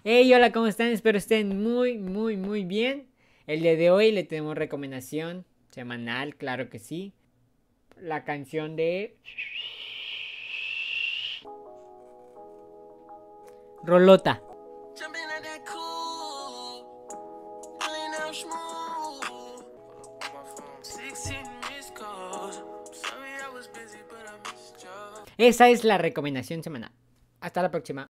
Hey, hola, ¿cómo están? Espero estén muy bien. El día de hoy le tenemos recomendación semanal, claro que sí. La canción de Rolota. Esa es la recomendación semanal. Hasta la próxima.